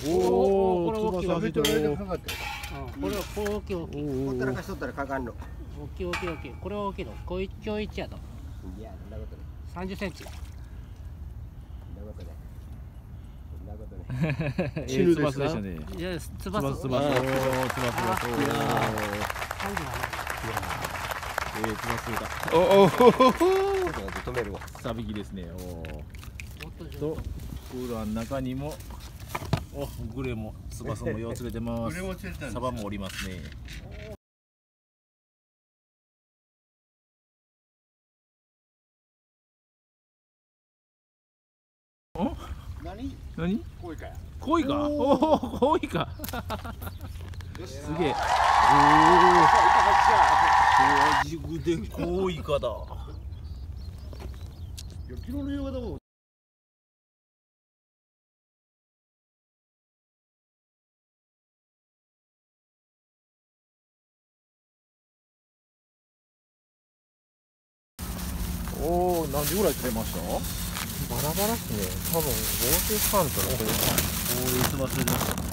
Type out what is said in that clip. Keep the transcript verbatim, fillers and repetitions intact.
おお、これ大きい。 これはこう大きい大きい。 ほったらかしとったらかかんの。 大きい大きい大きい。これは大きいの。こい今日一やと。 いや、そんなことない。 三十センチ。 そんなことない。そんなことない。 死ぬですか？ いや、つつばす。 ばすつばす。おお、つばすつばす。おお。ええ、つばすだ。おお。 止めるわ。 さびきですね。おお。と、クーラーの中にも。お、グレも、つばすもよう連れてます。サバもおりますね。お？何？何？ 恋かや。 恋か？おお、恋か。すげえ。おお。マジで恋かだ。 昨日の夕方も。 おお、何時ぐらい釣れました？ バラバラっすね。多分合計半となってる。 おお、いつも釣れてました。